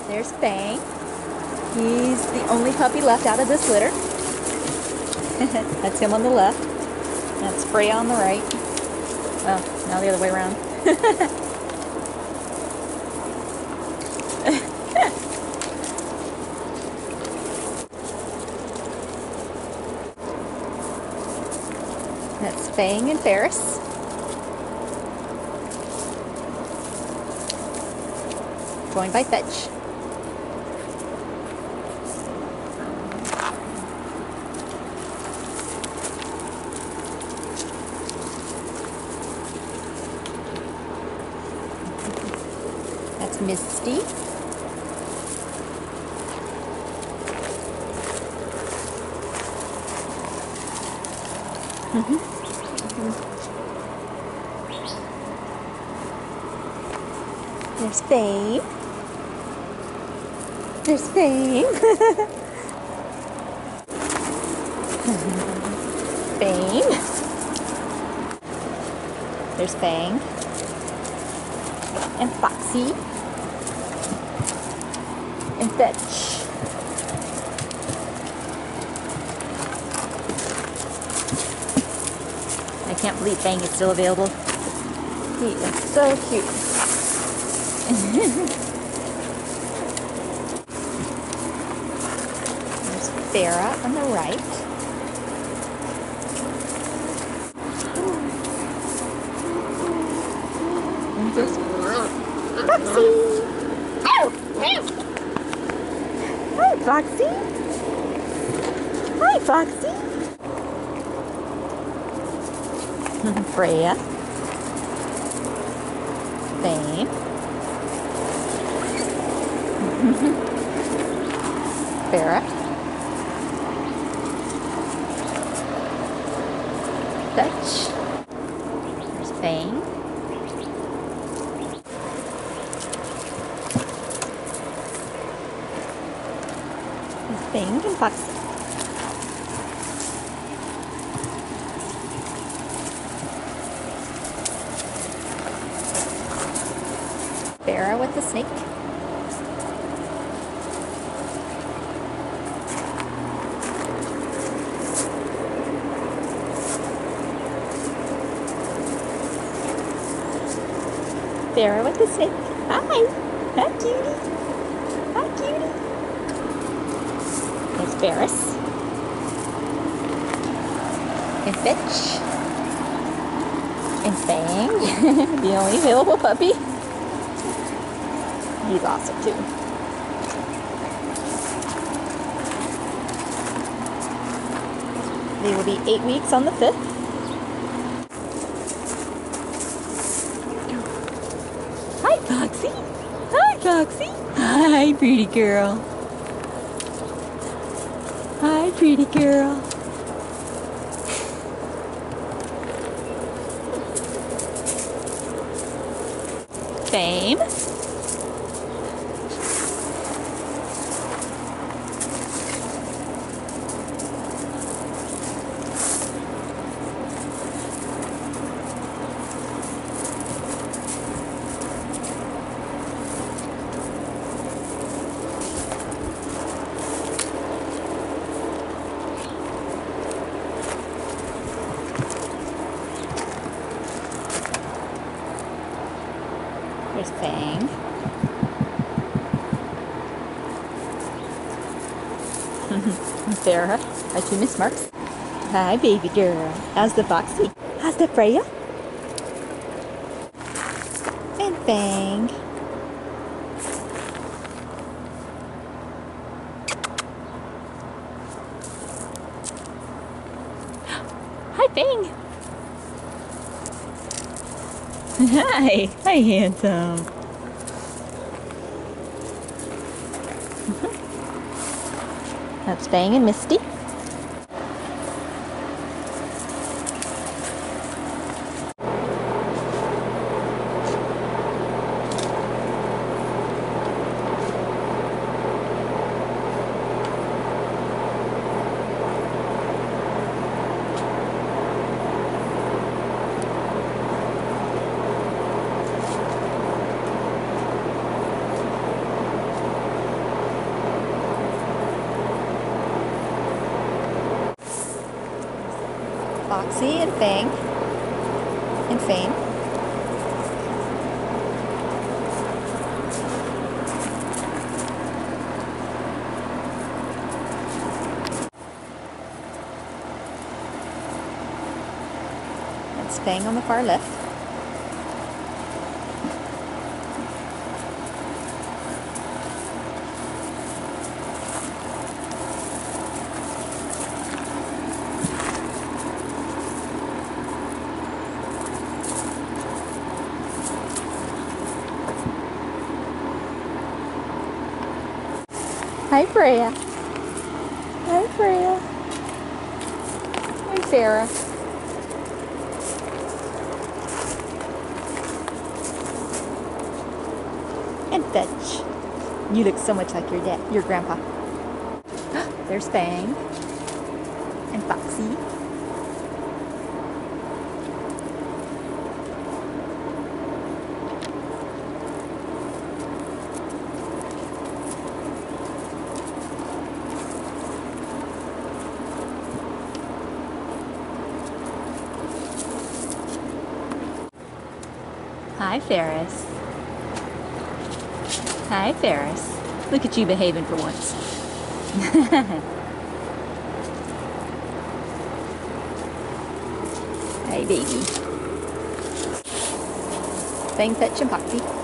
There's Fang. He's the only puppy left out of this litter. That's him on the left. That's Freya on the right. Well, now the other way around. That's Fang and Ferris. Going by Fetch. That's Misty. There's Fang. There's Fang. Fang. There's Fang. And Foxy. And Fetch. I can't believe Fang is still available. He is so cute. There's Farah on the right. And there's Foxy. Hi, Foxy. Hi, Foxy. Freya. Fang. Farah. Fetch. There's Fang. There's Fang and Foxy. Farah with the snake. Farah with the snake. Hi! Hi, cutie! Hi, cutie! There's Ferris. And Fitch. And Fang, the only available puppy. He's awesome too. They will be 8 weeks on the 5th. Hi, Foxy. Hi, Foxy. Hi, pretty girl. Hi, pretty girl. Fame. There's Fang. Farah, our two Miss Marks. Hi, baby girl. How's the Foxy? How's the Freya? And Fang. Hi, Fang. Hi. Hi, handsome. That's Fang and Misty. Foxy and Fang and Fang. That's Fang on the far left. Hi, Freya. Hi, Freya. Hi, Sarah. And Fetch. You look so much like your grandpa. There's Fang and Foxy. Hi, Ferris. Hi, Ferris. Look at you behaving for once. Hi, baby. Fang, Fetch, and Foxy.